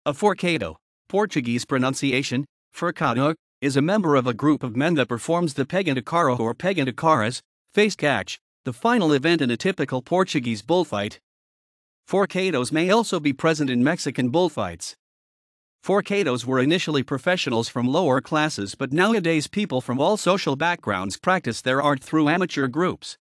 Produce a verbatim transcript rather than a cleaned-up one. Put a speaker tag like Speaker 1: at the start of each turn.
Speaker 1: A forcado, Portuguese pronunciation, fuɾkadðu, is a member of a group of men that performs the pega and cara or pega and caras, face catch, the final event in a typical Portuguese bullfight. Forcados may also be present in Mexican bullfights. Forcados were initially professionals from lower classes, but nowadays people from all social backgrounds practice their art through amateur groups.